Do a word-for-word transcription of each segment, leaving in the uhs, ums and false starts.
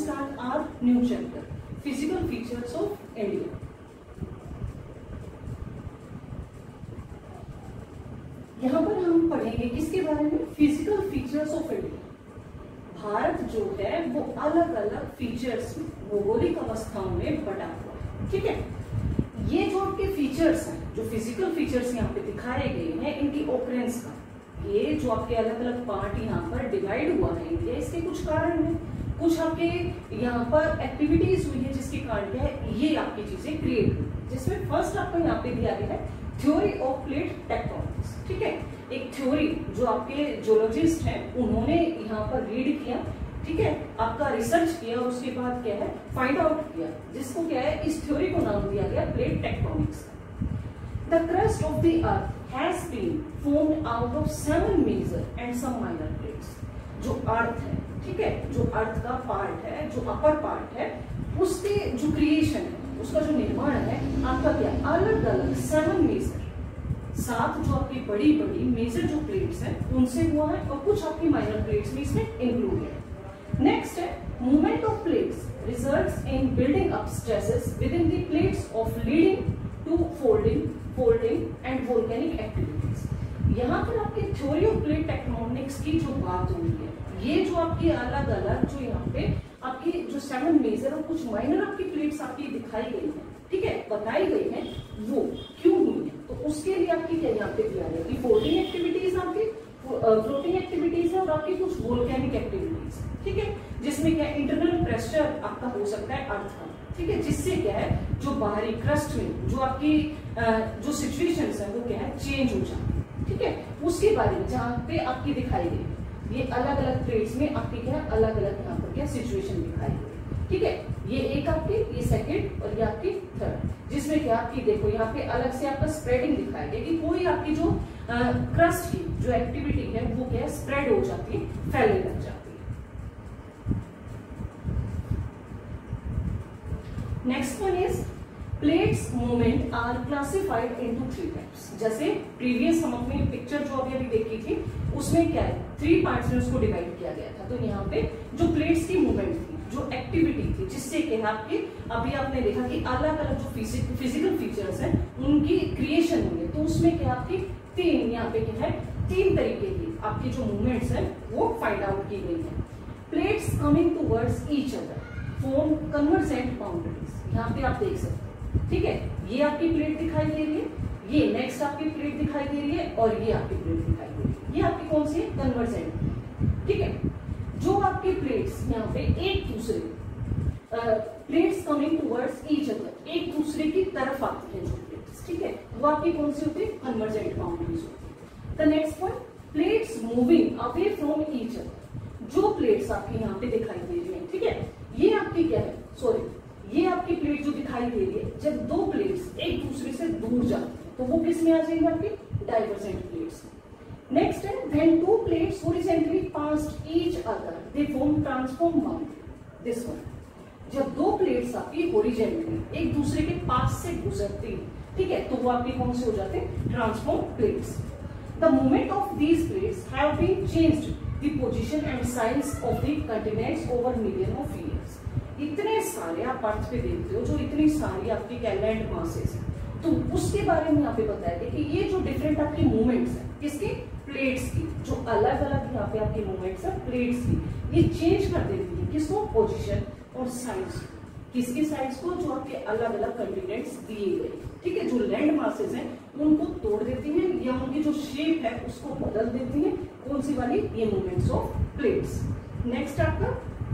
start our new chapter, physical features of India. यहाँ पर हम पढ़ेंगे किसके बारे में? Physical features of India. भारत जो है वो अलग अलग फीचर्स में, भौगोलिक अवस्थाओं में बटा हुआ है, ठीक है। ये जो आपके फीचर्स हैं, जो फिजिकल फीचर्स यहाँ पे दिखाए गए हैं, इनकी ऑकरेंस का, ये जो आपके अलग अलग पार्ट यहाँ पर डिवाइड हुआ है इंडिया, इसके कुछ कारण है, कुछ आपके यहाँ पर एक्टिविटीज हुई है जिसके कारण क्या है, ये आपकी चीजें क्रिएट हुई, जिसमें फर्स्ट आपको यहाँ पे दिया गया है थ्योरी ऑफ प्लेट टेक्टोनिक्स, ठीक है। एक थ्योरी जो आपके जियोलॉजिस्ट हैं उन्होंने यहाँ पर रीड किया, ठीक है, आपका रिसर्च किया, उसके बाद क्या है फाइंड आउट किया, जिसको क्या है, इस थ्योरी को नाम दिया गया plate tectonics. The crust of the earth has been formed out of seven major and some minor plates. जो अर्थ है, ठीक है, जो अर्थ का पार्ट है, जो अपर पार्ट है, उसके जो क्रिएशन है, उसका जो निर्माण है आपका क्या, अलग अलग सेवन मेजर, सात जो आपकी बड़ी बड़ी मेजर जो प्लेट्स हैं उनसे हुआ है, और कुछ आपकी माइनर प्लेट्स भी इसमें इंक्लूड है। नेक्स्ट है movement of plates results in building up stresses within the plates of leading to folding folding and volcanic activities. यहाँ पर आपकी थ्योरी ऑफ प्लेट टेक्टोनिक्स की जो बात हुई है, ये जो आपकी अलग अलग जो यहाँ पे आपकी जो सेवन मेजर और कुछ माइनर आपकी प्लेट्स आपकी दिखाई गई है, ठीक है, बताई गई है, वो क्यों हुई है, तो उसके लिए आपकी क्या यहाँ पे दिया गया कि फोल्डिंग एक्टिविटीज आपकी, फ्लोटिंग एक्टिविटीज है, और आपकी कुछ वोल्केनिक एक्टिविटीज, ठीक है, जिसमें क्या इंटरनल प्रेशर आपका हो सकता है अर्थ का, ठीक है, जिससे क्या है जो बाहरी क्रस्ट में जो आपकी जो सिचुएशंस है वो क्या है चेंज हो जाती है, ठीक है, उसके बारे में जहाँ पे आपकी दिखाई गई, ये अलग अलग प्लेट्स में आपकी क्या अलग अलग यहाँ पर क्या सिचुएशन दिखाई गई, ठीक है, ये एक आपकी, ये सेकंड और ये आपकी थर्ड, जिसमें क्या आपकी देखो यहाँ पे अलग से आपका स्प्रेडिंग दिखाई गई कि कोई आपकी जो क्रस्ट की जो एक्टिविटी है वो क्या स्प्रेड हो जाती है, फैलने लग जाती है। Next one is plates movement are classified into three types. जैसे प्रीवियस हम अपनी पिक्चर जो अभी अभी देखी थी उसमें क्या है थ्री पार्ट्स में उसको डिवाइड किया गया था, तो यहाँ पे जो प्लेट्स की मूवमेंट थी, जो एक्टिविटी थी, जिससे क्या है आपकी अभी आपने देखा कि अलग अलग जो फिजिकल फीचर्स हैं उनकी क्रिएशन हुई है, तो उसमें क्या आपकी तीन यहाँ पे क्या है तीन तरीके की आपकी जो मूवमेंट्स हैं वो फाइंड आउट की गई है। Plates coming towards each other form convergent boundaries. यहाँ पे आप देख सकते हैं, ठीक है, ये आपकी प्लेट दिखाई दे रही है, ये नेक्स्ट आपकी प्लेट दिखाई दे रही है, और ये आपकी प्लेट दिखाई दे रही है, ये आपकी कौन सी है कन्वर्जेंट, ठीक है। जो आपकी प्लेट्स यहाँ पे एक दूसरे plates coming towards each other, एक दूसरे की तरफ आती है जो प्लेट्स, ठीक है, वो आपकी कौन सी होती है कन्वर्जेंट बाउंड्रीज होती है। The next one plates moving away from each other. जो प्लेट्स आपकी यहाँ पे दिखाई दे रही है, ठीक है, ये आपकी क्या है, सॉरी, ये आपकी प्लेट जो दिखाई दे रही है, जब दो प्लेट्स एक दूसरे से दूर जाती है तो वो किस में आ जाएगी आपकी डाइवर्जेंट प्लेट्स। नेक्स्ट है when two plates horizontally passed each other they form transform boundary। this one, जब दो प्लेट्स आपकी हॉरिजॉन्टली एक दूसरे के पास से गुजरती है, ठीक है, तो वो आपकी कौन से हो जाते हैं transform plates. The movement of these plates have been changed the position and size of the continents over million of years. इतने सारे आप अर्थ पे देखते हो जो इतनी सारी आपकी लैंड मासेस है, तो उसके बारे में यहाँ पे बताया गया कि ये जो डिफरेंट आपकी मूवमेंट्स है किसकी प्लेट्स की, जो अलग अलग यहाँ पे आपकी मूवमेंट्स है प्लेट्स की, ये चेंज कर देती है किसको पोजीशन और साइज, किसकी साइज को, जो आपके अलग अलग कंटिनेंट्स दिए गए, ठीक है, जो लैंड मासेस हैं उनको तोड़ देती है या उनकी जो शेप है उसको बदल देती है, कौन सी वाली, ये मूवमेंट्स ऑफ प्लेट्स। नेक्स्ट आपका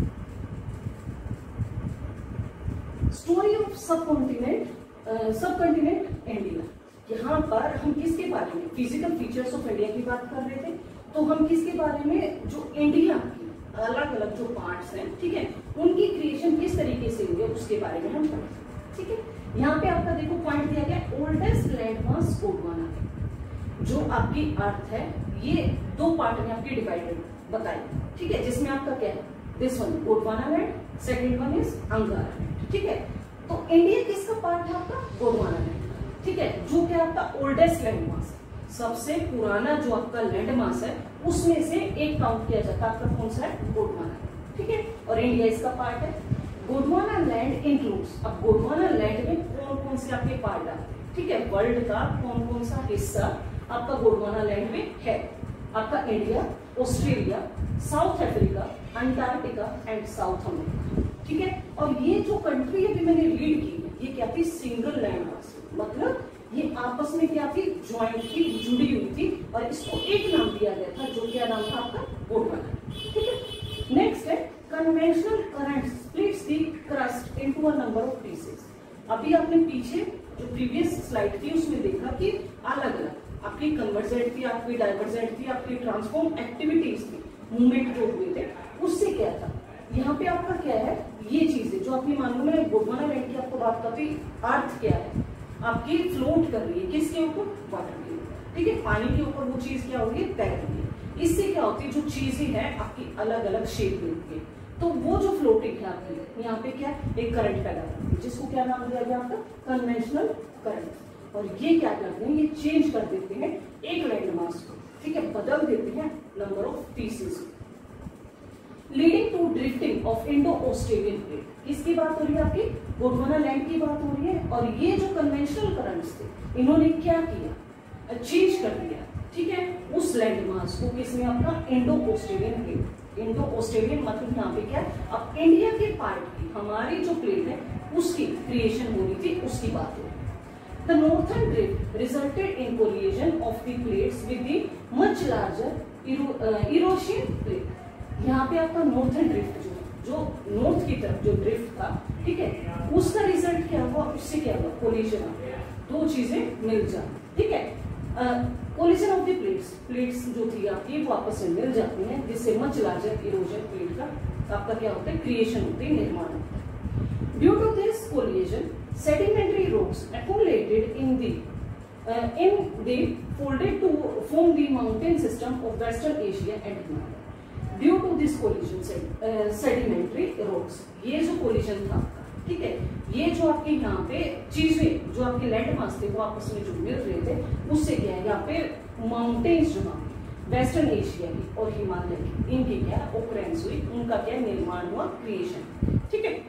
story of subcontinent subcontinent India. यहाँ पर हम किसके बारे में फिजिकल फीचर्स ऑफ इंडिया की बात कर रहे थे, तो हम किसके बारे में जो इंडिया की अलग अलग जो पार्ट्स हैं, ठीक है, उनकी क्रिएशन किस तरीके से हुई है उसके बारे में हम पढ़ेंगे, ठीक है। यहाँ पे आपका देखो पॉइंट दिया गया ओल्डेस्ट लैंडमास गोंडवाना। जो आपकी अर्थ है ये दो पार्ट में आपकी डिवाइडेड बताई, ठीक है, जिसमें आपका क्या है this one Gondwana land, second one is Angara land, ठीक है। तो इंडिया किसका पार्ट है आपका गोंडवाना लैंड, ठीक है, जो क्या आपका ओल्डेस्ट लैंड मास, सबसे पुराना जो आपका लैंड मास है उसमें से एक काउंट किया जाता है आपका कौन सा है गोंडवाना, ठीक है, और इंडिया इसका पार्ट है। गोंडवाना लैंड इंक्लूड्स, अब गोंडवाना लैंड में कौन कौन से आपके पार्ट आते हैं, ठीक है, वर्ल्ड का कौन कौन सा हिस्सा आपका गोंडवाना लैंड में है, आपका India, Australia, South Africa, Antarctica and South America, ठीक है। और ये जो कंट्री अभी मैंने रीड की है, ये क्या थी, सिंगल लैंड मास, मतलब ये आपस में क्या थी, ज्वाइंट थी, जुड़ी हुई थी, और इसको एक नाम दिया गया था, जो क्या नाम था आपका, गोंडवाना, ठीक है। नेक्स्ट है conventional current splits the crust into a number of pieces. अभी आपने पीछे जो प्रीवियस स्लाइड थी उसमें देखा कि अलग अलग आपकी कन्वर्जेंट थी, आपकी डाइवर्जेंट थी, आपकी ट्रांसफॉर्म एक्टिविटीज थी, मूवमेंट जो हुए थे, उससे क्या था, यहाँ पे आपका क्या है, ये चीजें जो आपकी मालूम है, गोंडवाना लैंड की आपको बात करती, अर्थ क्या है आपकी, फ्लोट कर रही है किसके ऊपर, वाटर के ऊपर, ठीक है, पानी के ऊपर वो चीज क्या होगी, तैर रही है। इससे क्या होती है, जो चीजें हैं आपकी अलग अलग शेप मिलती है, तो वो जो फ्लोटिंग है आपकी, यहाँ पे क्या एक करंट पैदा करती है, जिसको क्या नाम दिया गया आपका, कन्वेंशनल करंट। और ये क्या करते हैं, ये चेंज कर देते हैं एक लैंड मास को, ठीक है, बदल देते हैं number of pieces, leading to drifting of Indo Australian plate. किसकी बात हो रही है, आपकी गोंडवाना लैंड की बात हो रही है। और ये जो कन्वेंशनल करंट्स थे, इन्होंने क्या किया, चेंज कर दिया, ठीक है, उस लैंड मास को, किसमें, आपका Indo Australian plate. Indo Australian मतलब यहाँ पे क्या है, अब इंडिया के पार्ट की हमारी जो प्लेट है उसकी क्रिएशन हो रही थी, उसकी बात हो रही है। The northern drift resulted in collision of the plates with the much larger Eurasian plate. यहाँ पे आपका नॉर्थर्न ड्रिफ्ट जो जो नॉर्थ की तरफ जो ड्रिफ्ट था, ठीक है, उसका रिजल्ट क्या हुआ, उससे क्या हुआ, कोलिजन, दो चीजें मिल जाती, ठीक है, collision of the plates, plates जो थी आपकी वो आपस में मिल जाती हैं, जिससे मच लार्जर इरोजन प्लेट का आपका क्या होता है, क्रिएशन होती है, निर्माण होता है। Due to this collision sedimentary rocks accumulated in the in the folded to form the mountain system of Western Asia and Himalaya. Due to this collision uh, sedimentary rocks, ये जो collision था, ठीक है, ये जो आपके यहाँ पे चीजें जो आपके लैंड मास थे वो आपस में जो मिल रहे थे, उससे क्या है, यहाँ पे माउंटेन्स जो वेस्टर्न एशिया की और हिमालय की, इनकी क्या ओकरेंस हुई, उनका क्या निर्माण हुआ, क्रिएशन, ठीक है।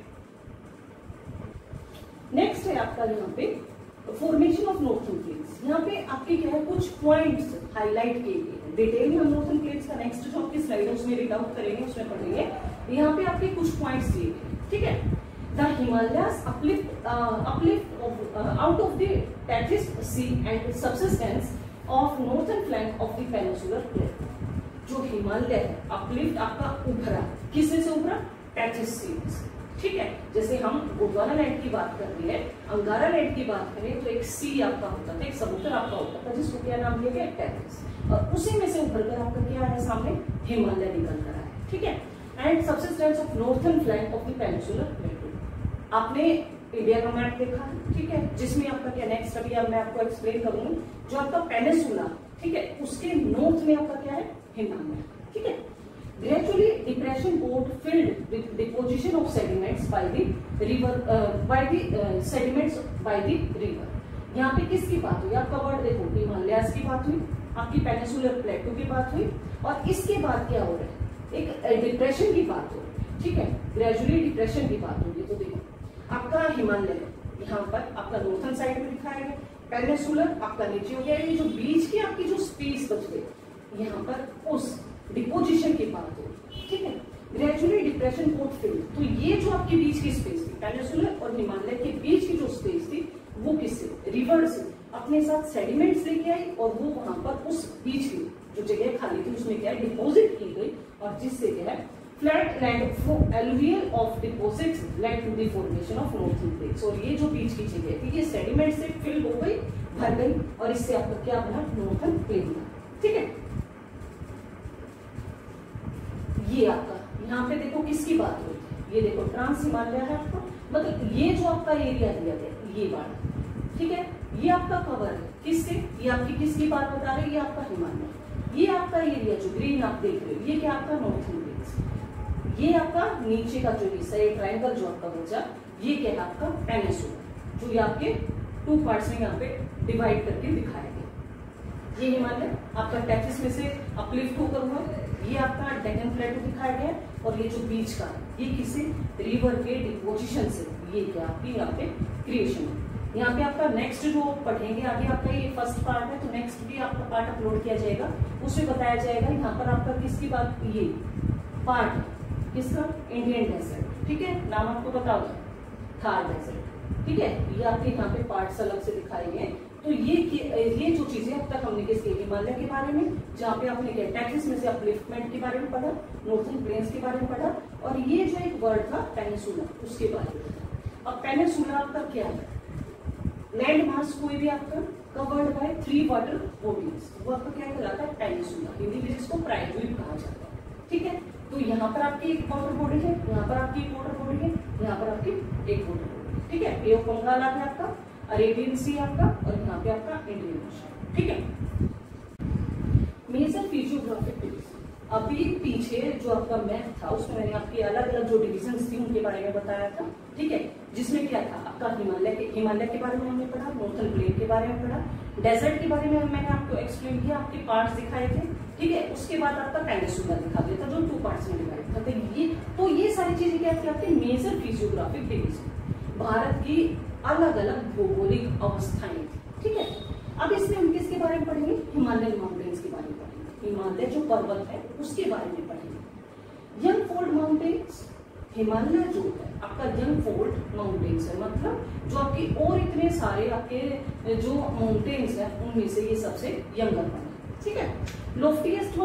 नेक्स्ट है आपका यहाँ पे फॉर्मेशन ऑफ नॉर्थर्न प्लेट्स। यहाँ पे आपके क्या है, कुछ पॉइंट्स हाईलाइट किए गए हैं, डिटेल में हम नॉर्थर्न प्लेट्स का नेक्स्ट जो आपकी स्लाइड है उसमें रीड आउट करेंगे, उसमें पढ़ेंगे। यहाँ पे आपके कुछ पॉइंट्स दिए गए, ठीक है। The Himalayas uplift uplift out of the Tethys sea and subsistence of northern flank of the peninsular plate. जो हिमालय है अपलिफ्ट आपका उभरा, किससे से उभरा, टेथिस सी, ठीक है। जैसे हम गोंडवाना लैंड की बात कर रहे हैं, अंगारा लैंड की बात करें तो एक सी आपका होता था, एक समुद्र आपका होता था, जिसको क्या नाम दिया गया, टेथिस, और उसी में से उभरकर आपका क्या है, सामने हिमालय निकल कर आया, ठीक है। And subsistence of northern flank of the peninsular plateau. आपने इंडिया का मैप देखा, ठीक है, जिसमें आपका क्या नेक्स्ट अभी मैं आपको एक्सप्लेन करूंगी, जो आपका पेनिनसुला, ठीक है, उसके नॉर्थ में आपका क्या है, हिमालय, ठीक है। Gradually, depression board filled with deposition of sediments by the river, uh, by the uh, sediments by the river. यहाँ पे किसकी बात हुई, आपका वर्ड देखो, हिमालयास की बात हुई, आपकी पेनिनसुलर प्लेटो की बात हुई, और इसके बाद क्या हो रहा है, एक डिप्रेशन की बात हो रही है, ठीक है। ग्रेजुअली डिप्रेशन की बात होगी, तो देखो आपका हिमालय यहाँ पर आपका नॉर्थर्न साइड में दिखाया गया, पेनिनसुलर आपका नीचे हो गया, ये जो बीच की आपकी जो स्पेस बच गई यहाँ पर, उस डिपोजिशन की बात हो, ठीक है। ग्रेजुअली डिप्रेशन पोर्ट फिल्ड, तो ये जो आपके बीच की स्पेस थी, पेनिनसुलर और हिमालय के बीच की जो स्पेस थी, वो किससे, रिवर से अपने साथ सेडिमेंट्स लेके आई, और वो वहां पर उस बीच की जो जगह खाली थी उसमें क्या है, डिपोजिट की गई, और जिससे क्या है, flat land flow alluvial of deposits led to the formation of northern plates. और ये जो बीच की जगह थी, ये सेडिमेंट से फिल हो गई, भर गई, और इससे आपका क्या बना, नॉर्थर्न प्लेट बना, ठीक है। ये आपका यहाँ पे देखो किसकी बात हो रही है, ये देखो ट्रांस हिमालय है आपका, मतलब ये जो आपका एरिया दिया गया, ये वाला, ठीक है, ये आपका कवर है किससे, ये आपकी किसकी बात बता रहे हैं, ये आपका हिमालय, ये आपका एरिया जो ग्रीन आप देख रहे हो, ये क्या आपका नॉर्थर्न प्लेट्स, ये आपका नीचे का जो हिस्सा है, ट्रायंगल जो आपका बचा, ये क्या है आपका पेनिनसुला, जो ये आपके टू पार्ट्स में यहाँ पे डिवाइड करके दिखाया गया, ये हिमालय आपका टैक्सिस में से अपलिफ्ट होकर हुआ, ये आपका डेक्कन प्लेटो दिखाया गया है, और ये जो बीच का ये किसी रिवर के डिपोजिशन से ये क्या आपकी यहाँ पे क्रिएशन है। यहाँ पे आपका नेक्स्ट जो पढ़ेंगे आगे, आपका ये फर्स्ट पार्ट है, तो नेक्स्ट भी आपका पार्ट अपलोड किया जाएगा, उसमें बताया जाएगा यहाँ पर आपका किसकी बात, ये पार्ट है किसका, इंडियन डेजर्ट, ठीक है, नाम आपको पता होगा थार डेजर्ट, ठीक है। ये आपके यहाँ पे पार्ट्स अलग से दिखाए गए। तो ये ये जो चीजें अब तक हमने किसके, हिमालय के बारे में, जहाँ पे आपने क्या टैक्सिस में से अपलिफ्टमेंट के बारे में पढ़ा, नॉर्थर्न प्लेन्स के बारे में पढ़ा, और ये जो एक वर्ड था पेनिनसुला उसके बारे में। अब पेनिनसुला आपका क्या है, लैंड मास कोई भी आपका covered by three water bodies, वो आपका क्या कहलाता है, पेनिनसुला, हिंदी में जिसको प्रायद्वीप कहा जाता है, ठीक है। तो यहाँ पर आपकी एक वाटर बॉडी है, यहाँ पर आपकी एक वाटर बॉडी है, यहाँ पर आपकी एक वाटर बॉडी, ठीक है। बे ऑफ बंगाल है आपका, अरेबियन सी आपका, और यहाँ पे आपका इंडियन ओशन, ठीक है। मेजर फिजियोग्राफिक डिवीजन, अभी पीछे जो आपका मैप था उसमें मैंने आपकी अलग अलग जो डिविजन्स थी उनके बारे में बताया था, ठीक है, जिसमें क्या था आपका हिमालय के हिमालय के बारे में हमने पढ़ा, नॉर्थर्न प्लेन के बारे में पढ़ा, डेजर्ट के बारे में मैंने आपको एक्सप्लेन किया, आपके पार्ट्स दिखाए थे, ठीक है। उसके बाद आपका पेनिनसुला दिखा दिया था जो टू पार्ट्स में डिवाइड था। तो ये तो ये सारी चीजें क्या थी आपकी मेजर फिजियोग्राफिक डिवीजन, भारत की अलग अलग भौगोलिक अवस्थाएं थी, ठीक है। अब इसमें हम किसके बारे में पढ़ेंगे, हिमालयन माउंटेन्स के बारे में पढ़ेंगे, हिमालय जो पर्वत है उसके बारे में पढ़ेंगे। यंगफोल्ड माउंटेन्स, हिमालय जो है आपका यंगफोल्ड माउंटेन्स है, मतलब जो आपकी और इतने सारे आपके जो माउंटेन्स है उनमें से ये सबसे यंगर वन है, ठीक है। Loftiest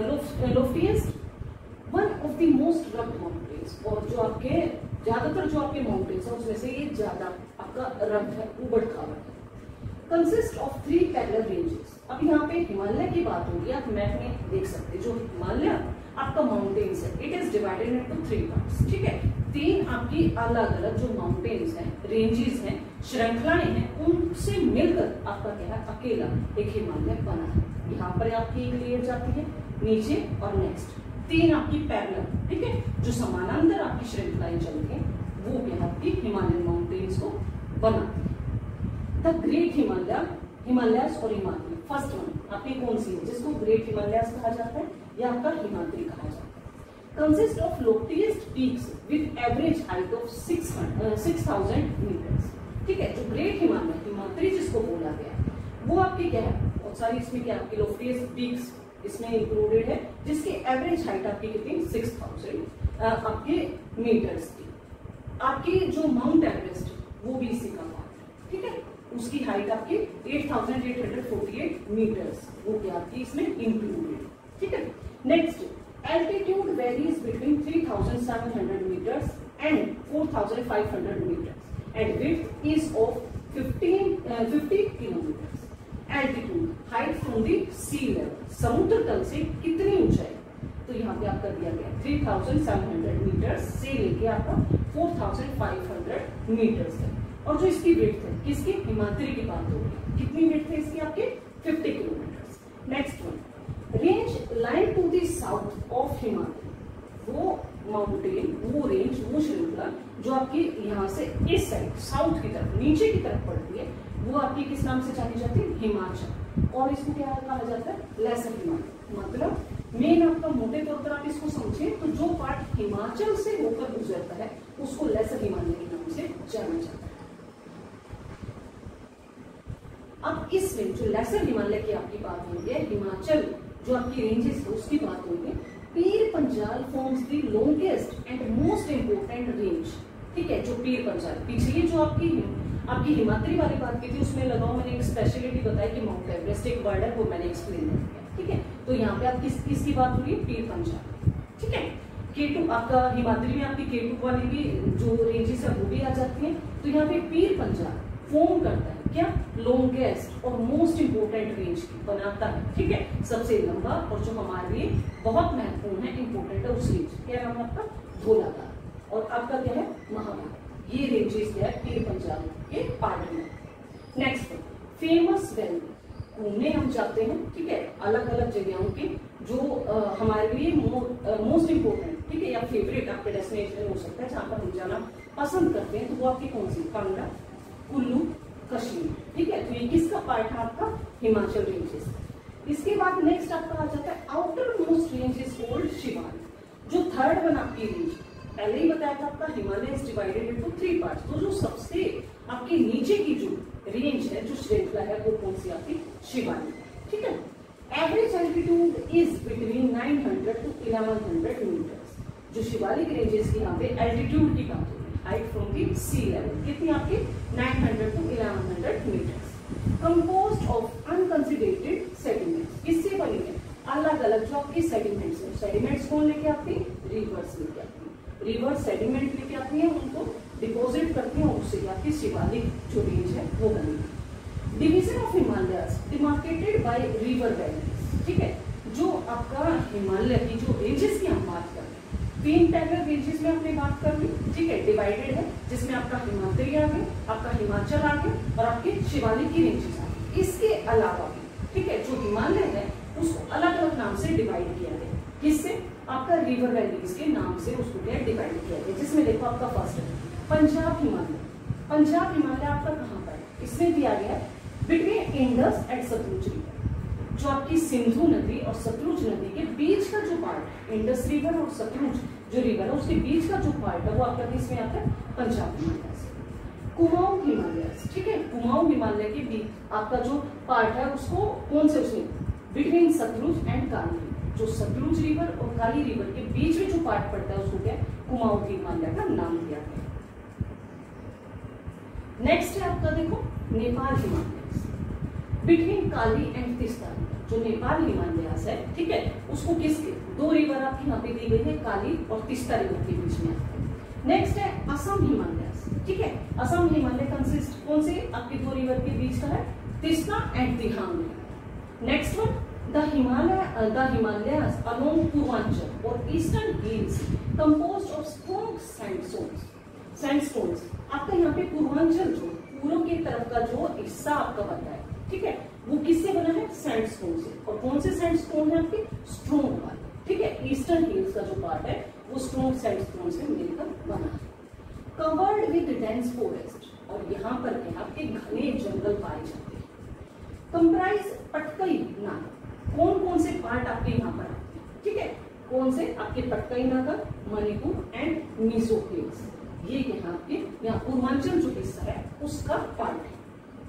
one loftiest one of the most rugged mountains, और जो आपके ज्यादातर जो आपके माउंटेन्स है उसमें से ये ज्यादा आपका रग्ड है, उबड़ खाबड़ है। Consist of three parallel ranges, अब यहाँ पे हिमालय की बात होगी, आप मैप में देख सकते हैं, जो हिमालय आपका माउंटेन्स है it is divided into three parts, ठीक है। तीन आपकी अलग अलग जो माउंटेन्स हैं, रेंजेस हैं, श्रृंखलाएं हैं, उनसे मिलकर आपका क्या है अकेला एक हिमालय बना है। यहाँ पर आपकी एक लेयर जाती है नीचे, और नेक्स्ट तीन आपकी पैरेलल, ठीक है, जो समानांतर आपकी श्रृंखलाएं चलती हैं, वो भी आपकी हिमालयन माउंटेन्स को बनाती है। द ग्रेट हिमालय, हिमालयस और हिमाद्री, फर्स्ट वन आपकी कौन सी है जिसको ग्रेट हिमालयस कहा जाता है या आपका हिमाद्री कहा जाता है। Consist of loftiest peaks with average height of six thousand metres, ठीक है। जो ग्रेट हिमालय हिमाद्री जिसको बोला गया है वो आपकी क्या है, बहुत सारी इसमें क्या आपकी लोफ्टीएस्ट पीक्स इसमें इंक्लूडेड है, जिसकी एवरेज हाइट आपकी कितनी सिक्स थाउजेंड आपके मीटर्स की। आपकी जो माउंट एवरेस्ट वो भी इसी का पार्ट है, ठीक है, उसकी हाइट आपकी eight thousand eight hundred forty eight metres, वो क्या आपकी इसमें इंक्लूडेड, ठीक है। Next, altitude varies between three thousand seven hundred metres and four thousand five hundred metres and width is of fifteen fifty kilometres. Altitude height from the sea level, समुद्र तल से कितनी ऊंचाई, तो यहाँ पे आपका दिया गया three thousand seven hundred metres से लेके आपका four thousand five hundred metres तक। और जो इसकी विड्थ है किसकी, हिमाद्री की बात होगी, कितनी विड्थ है इसकी आपके fifty kilometres. Next one, range line to the south of Himadri, वो माउंटेन, वो रेंज, वो श्रृंखला जो आपकी यहाँ से इस साइड साउथ की तरफ नीचे की तरफ पड़ती है, वो आपकी किस नाम से जानी जाती है, हिमाचल, और इसको क्या कहा जाता है, लेसर हिमालय। मतलब मेन आपका मोटे तौर पर आप इसको समझे तो जो पार्ट हिमाचल से होकर गुजरता है उसको लेसर हिमालय के नाम से जाना जाता है। अब इसमें जो लेसर हिमालय की आपकी बात होगी, हिमाचल जो आपकी रेंजेस है उसकी बात होगी, Pir Panjal forms the longest and most important range, ठीक है। जो पीर पंजाल, पिछली जो आपकी आपकी हिमाद्री वाली बात की थी उसमें लगाओ मैंने एक स्पेशलिटी बताई कि माउंट एवरेस्ट एक वर्ड है, वो मैंने एक्सप्लेन किया, ठीक है। तो यहाँ पे आप किस किसकी बात हो रही है, पीर पंजाल, ठीक है। केटू आपका हिमाद्री में आपकी केटू वाली भी जो रेंजेस है वो भी आ जाती है। तो यहाँ पे पीर पंजाल फॉर्म करता है क्या, लॉन्गेस्ट और मोस्ट इंपोर्टेंट रेंज बनाता है, ठीक है, सबसे लंबा और जो हमारे लिए बहुत महत्वपूर्ण है, इंपोर्टेंट है उस रेंज, क्या नाम है आपका, धौलाधार, और आपका क्या है, महाभारत। ये रेंजेस क्या है, पीर पंजाल ये पार्ट में। नेक्स्ट, फेमस वैली, घूमने हम जाते हैं, ठीक है, अलग अलग जगहों के जो आ, हमारे लिए मोस्ट इंपोर्टेंट, ठीक है, या फेवरेट आपका डेस्टिनेशन हो सकता है जहां पर हम जाना पसंद करते हैं, तो वो आपकी कौन सी, कांगड़ा, कुल्लू, कश्मीर, ठीक है। तो ये किसका पार्ट है आपका, हिमाचल रेंजेस। इसके बाद नेक्स्ट आपका आ जाता है outermost range is called Shivalik. जो थर्ड वन आपकी रेंज, पहले ही बताया था आपका Himalaya is divided into three parts. तो जो सबसे आपके नीचे की जो रेंज है, जो श्रृंखला है, वो कौन सी आपकी शिवालिक, ठीक है। Average altitude is between nine hundred to eleven hundred metres. जो शिवालिक रेंजेस की यहाँ पे एल्टीट्यूड की बात होगी, height from the sea level कितनी आपकी nine hundred to eleven hundred metres. Composed of unconsolidated sediments. किससे बनी है? अलग अलग जो आपकी सेडिमेंट्स है। सेडिमेंट्स कौन लेके आती है? रिवर्स लेके आती है। रिवर्स सेडिमेंट लेके आती है, उनको डिपॉजिट करती है, उससे आपकी शिवालिक जो रेंज है वो बनेगी। Division of Himalayas demarcated by river valleys, ठीक है। जो आपका हिमालय की जो रेंजेस की हम बात कर रहे हैं, तीन टाइगर रेंजेस में हमने बात कर ली, ठीक है, डिवाइडेड है, जिसमें आपका हिमाद्री आ गया, आपका हिमाचल आ गया और आपके शिवालिक की रेंजेस आ गई। इसके अलावा भी, ठीक है, जो हिमालय है उसको अलग अलग नाम से डिवाइड किया गया। किससे? आपका रिवर वैलीज के नाम से उसको क्या डिवाइड किया गया, जिसमें देखो आपका फर्स्ट है पंजाब हिमालय। पंजाब हिमालय आपका कहाँ पर है? इसमें दिया गया है between Indus and Sutlej river. जो आपकी सिंधु नदी और सतलुज नदी के बीच का जो पार्ट है, इंडस रिवर और सतलुज जो रिवर है उसके बीच का जो पार्ट है वो आपका किसमें आता है? पंजाब हिमालय से। कुमाऊं हिमालय, ठीक है, कुमाऊं हिमालय के बीच आपका जो पार्ट है उसको कौन से उसमें बिटवीन सतलुज एंड काली, जो सतलुज रिवर और काली रिवर के बीच में जो पार्ट पड़ता है उसको क्या कुमाऊं हिमालय का नाम दिया गया। नेक्स्ट है आपका देखो नेपाल हिमालय बिटवीन काली एंड तीस्ता। जो नेपाल हिमालयास है, ठीक है, उसको किसके दो रिवर आपकी यहाँ पे दी गई है, काली और तीस्ता रिवर के बीच में आते हैं। नेक्स्ट है असम हिमालयास, ठीक है। असम हिमालय कंसिस्ट कौन से आपके दो रिवर के बीच का है? Teesta and Dihang. Next one the Himalaya the Himalayas along Purvanchal और eastern hills composed of strong sandstones. Sandstones आपका यहाँ पे पूर्वांचल जो पूर्व की तरफ का जो हिस्सा आपका बनता है, ठीक है, वो किससे बना है? सैंडस्टोन से। और कौन से सैंडस्टोन है आपके? स्ट्रॉन्ग वाले, ठीक है। ईस्टर्न हिल्स का जो पार्ट है वो स्ट्रॉन्ग सैंडस्टोन से मिलकर बना है। कवर्ड विद डेंस फॉरेस्ट, और यहाँ पर है आपके घने जंगल पाए जाते हैं। कंप्राइज पटकई नागा। कौन कौन से पार्ट आपके यहाँ पर आते हैं, ठीक है, कौन से आपके पटकई नागा, मणिपुर एंड मिजो हिल्स, ये यहाँ आपके यहाँ पूर्वांचल जो हिस्सा है उसका पार्ट है।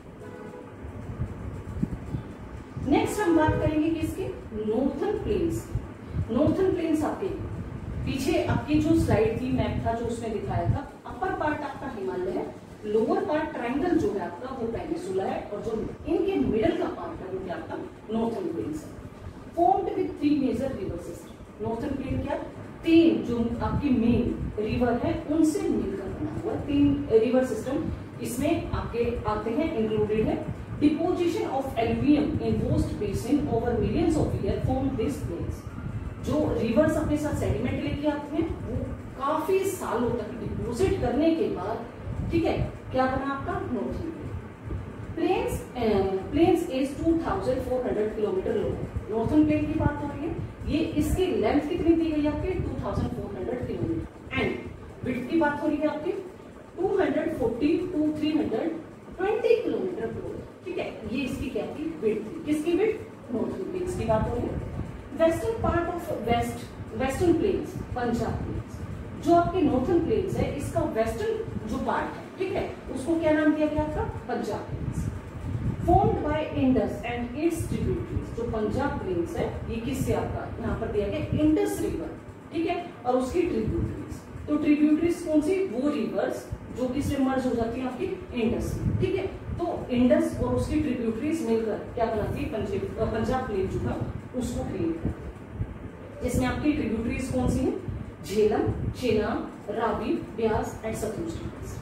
नेक्स्ट हम बात करेंगे किसके? Northern planes. नॉर्थर्न प्लेन्स आपके पीछे आपकी जो स्लाइड थी, मैप था जो उसमें दिखाया था, अपर पार्ट आपका हिमालय है, लोअर पार्ट ट्रायंगल जो है आपका वो पेनिनसुला है, और जो इनके मिडल का पार्ट है वो क्या आपका नॉर्थर्न प्लेन्स है। Formed with three major river system. Northern plain क्या? तीन जो आपकी मेन रिवर है उनसे मिलकर बना हुआ तीन रिवर सिस्टम इसमें आपके आते हैं, इंक्लूडेड है। Deposition of alluvium in vast basin over millions of year form this plains. जो रिवर्स अपने साथ सेडिमेंट लेके आते हैं वो काफी सालों तक डिपोजिट करने के बाद, ठीक है, क्या बना आपका northern plains. Plains is two thousand four hundred kilometre long. Northern plain की बात हो रही है, ये इसकी लेंथ कितनी दी गई आपके? Two thousand four hundred kilometre. And width की बात हो रही है आपकी two hundred forty to three hundred twenty kilometre broad, ठीक है, ये इसकी क्या थी? विड्थ थी। किसकी विड्थ? नॉर्थर्न प्लेन्स की बात हो रही है। Western part of west western plains, Punjab plains. जो आपके नॉर्थर्न प्लेन्स है इसका वेस्टर्न जो पार्ट है, ठीक है, उसको क्या नाम दिया गया आपका? Punjab plains. Formed by Indus and its tributaries. जो पंजाब प्लेन्स है ये किससे आपका यहाँ पर दिया गया? इंडस रिवर, ठीक है, और उसकी ट्रिब्यूटरीज। तो ट्रिब्यूटरीज कौन सी? वो रिवर्स जो किससे मर्ज हो जाती है आपकी? इंडस, ठीक है। तो इंडस और उसकी ट्रिब्यूटरीज मिलकर क्या बनाती है? पंजाब प्लेन जो था उसको क्रिएट करती है, जिसमें आपकी ट्रिब्यूटरीज कौन सी है? Jhelum, Chenab, Ravi, Beas and Sutlej rivers.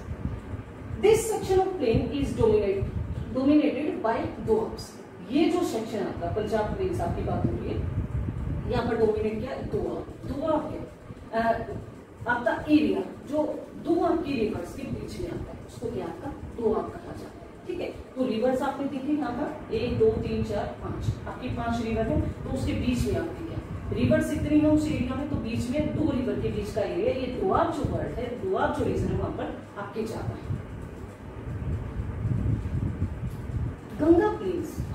This section of plain is dominated dominated by doabs. ये जो सेक्शन आपका पंजाब प्लेन्स आपकी बात हो रही है, यहाँ पर डोमिनेट क्या? दोआब। दोआब क्या? आपका एरिया जो दोआब की रिवर्स के बीच में आता है उसको क्या आपका? दोआब कहा जाता है, ठीक है। तो रिवर्स आपने देखी यहाँ पर एक दो तीन चार पांच, आपकी पांच रिवर है, तो उसके बीच में आती है रिवर्स इतनी है उस एरिया में, तो बीच में दो रिवर के बीच का एरिया, ये दोआब जो वर्ड है, दोआब जो रीजन है वहां पर आपके जाता है। गंगा प्लेन्स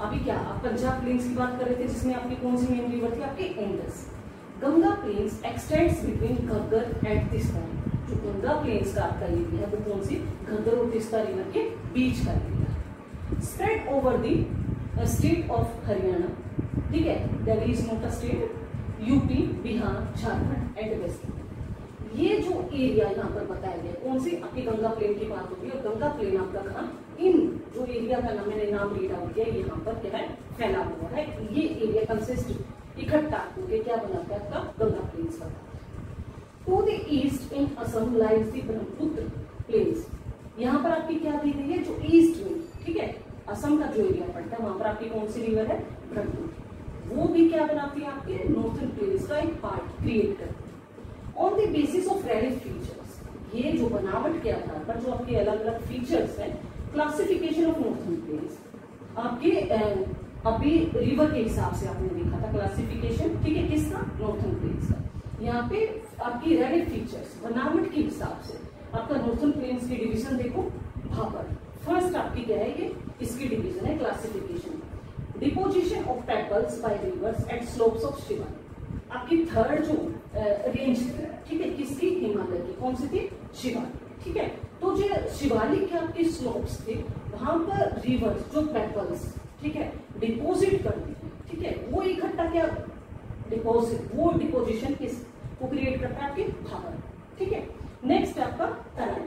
अभी क्या आप पंजाब प्लेन्स की बात कर रहे थे, जिसमें आपकी कौन सी मेन रिवर थी, आपकी Indus. Ganga plains extends between Ghaggar and Teesta. जो गंगा प्लेन्स का आपका एरिया है वो कौन सी, घग्गर और तीस्ता रिवर के बीच का area. Spread over the state of Haryana, ठीक है, Delhi is not a state, UP, Bihar, Jharkhand and west. ये जो एरिया यहाँ पर बताया गया कौन सी, आपकी गंगा प्लेन की बात होगी, और गंगा प्लेन आपका कहाँ, इन जो एरिया का नाम मैंने नाम रीड आउट किया यहाँ पर क्या है, फैला हुआ है। ये एरिया कंसिस्ट इकट्ठा होकर क्या बनाता है आपका गंगा प्लेन्स का। To the east in Assam lies the Brahmaputra plains. यहाँ पर आपकी क्या दी गई है, जो ईस्ट में, ठीक है, असम का जो एरिया पड़ता है वहां पर आपकी कौन सी रिवर है, ब्रह्मपुत्र। वो भी क्या बनाती है, आपके नॉर्थर्न प्लेन्स का एक पार्ट क्रिएट करती है। On the basis of relief features, ये जो बनावट के आधार पर जो आपके अलग अलग फीचर्स हैं, क्लासिफिकेशन ऑफ नॉर्थर्न प्लेन्स आपके अभी रिवर के हिसाब से आपने देखा था क्लासिफिकेशन, ठीक है, किसका, नॉर्थर्न प्लेन्स का। यहाँ पे आपकी रेलिफ फीचर्स बनावट के हिसाब से आपका नॉर्थर्न प्लेन्स की डिवीजन देखो, भाबर फर्स्ट आपकी क्या है, ये इसकी डिवीजन है classification. Deposition of pebbles by rivers at slopes of Shivalik, आपकी थर्ड जो रेंज थी, ठीक है, किसकी, हिमालय की, कौन सी थी, शिवालिक, ठीक है। तो जो शिवालिक के आपके स्लोप्स थे वहां पर रिवर्स जो पेबल्स, ठीक है, डिपोजिट करती है, ठीक है, वो इकट्ठा क्या डिपोजिट, वो डिपोजिशन किस को क्रिएट करता है, आपकी भाबर, ठीक है। नेक्स्ट आपका Terai,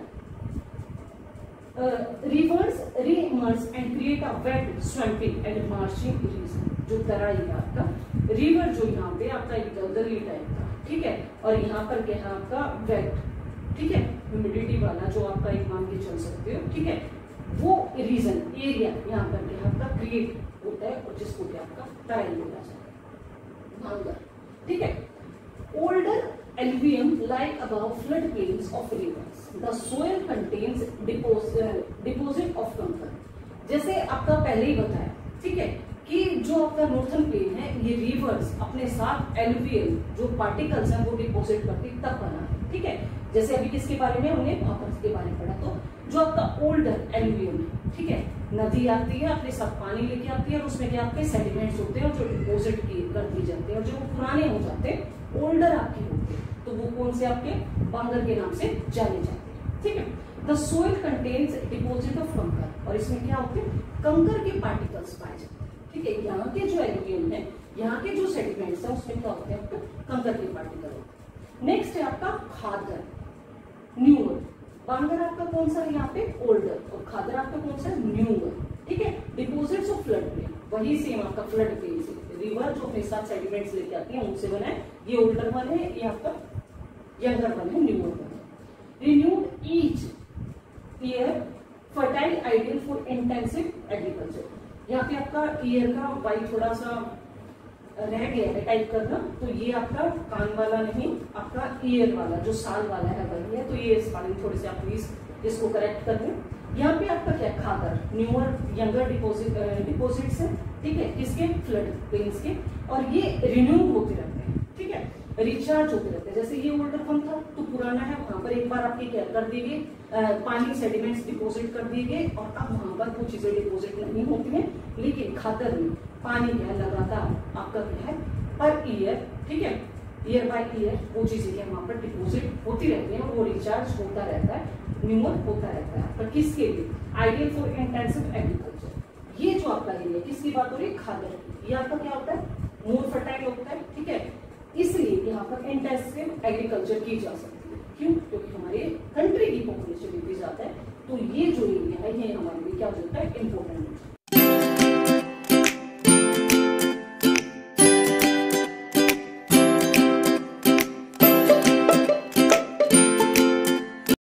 rivers reemerge and create a wet swamping and marching region. जो तराई है आपका रिवर, जो यहाँ पे आपका एक दलदली टाइप का, ठीक है, और यहाँ पर क्या है आपका वेट, ठीक है, ह्यूमिडिटी वाला जो आपका एक मान के चल सकते हो, ठीक है, वो रीजन एरिया यहाँ पर क्या आपका क्रिएट होता है और जिसको क्या आपका तराई बोला जाता है, भांगर, ठीक है। Older alluvium lie above flood plains of rivers. The soil contains deposit, deposit of कंकर। जैसे आपका पहले ही बताया, ठीक है, कि जो आपका नॉर्थर्न प्लेन है ये रिवर्स अपने साथ एलुवियल जो पार्टिकल्स हैं वो डिपोजिट करती तब बना है, ठीक है। जैसे अभी किसके बारे में हमने भापर के बारे में पढ़ा, तो जो आपका ओल्डर एलुवियल है, ठीक है, नदी आती है अपने साथ पानी लेके आती है और उसमें क्या आपके सेडिमेंट्स होते हैं और जो डिपोजिट कर दी जाते हैं और जो पुराने हो जाते हैं, ओल्डर आपके होते हैं, तो वो कौन से आपके बांगर के नाम से जाने जाते हैं, ठीक है। The soil contains deposit of kankar, और इसमें क्या होते हैं, कंकर के पार्टिकल्स पाए जाते हैं, ठीक है। यहाँ के जो एलुवियम है, यहाँ के जो सेडिमेंट्स है उसमें क्या होते हैं, आपके कंकर के पार्टिकल होते हैं। नेक्स्ट है आपका खादर, न्यूअर। बांगर आपका कौन सा है यहाँ पे, ओल्डर, और खादर आपका कौन सा, न्यूअर, ठीक है। डिपोजिट्स ऑफ फ्लड प्लेन, वही सेम आपका फ्लड प्लेन से रिवर जो अपने साथ सेडिमेंट्स लेके आती है उनसे बना है, ये ओल्डर वन है, ये आपका यंगर वन है, न्यूअर वन है। Renewed each year fertile ideal for intensive agriculture. यहाँ पे आपका ईयर का वाई थोड़ा सा रह गया है टाइप करना, तो ये आपका कान वाला नहीं, आपका ईयर वाला जो साल वाला है वही है, तो ये स्पेलिंग थोड़े से आप प्लीज इसको करेक्ट कर दें। यहाँ पे आपका क्या Khadar, newer younger deposit deposits है, ठीक है, किसके, फ्लड प्लेन्स के, और ये रिन्यू होते रहते हैं, ठीक है, रिचार्ज होते रहते हैं। जैसे ये ओल्डर वन था तो पुराना है, वहां पर एक बार आपकी क्या कर दी गई, पानी सेडिमेंट्स डिपोजिट कर दिए गए और अब वहां पर कुछ चीजें डिपोजिट नहीं होती हैं, लेकिन खादर में पानी क्या लगातार आपका क्या है पर ईयर, ठीक है, ईयर बाय ईयर वो चीजें क्या वहां पर डिपोजिट होती रहती है और वो रिचार्ज होता रहता है, न्यूअर होता रहता है। पर किसके लिए, आइडियल फॉर इंटेंसिव एग्रीकल्चर। ये जो आपका एरिया किसकी बात हो रही है, खादर की। ये आपका क्या होता है, मोर फर्टाइल होता है, ठीक है, इसलिए यहाँ पर इंटेंसिव एग्रीकल्चर की जा सकती है। क्यों, क्योंकि हमारे कंट्री की पॉपुलेशन इतनी ज्यादा है, तो ये जो एरिया है ये हमारे लिए क्या होता है, इंपॉर्टेंट होता है।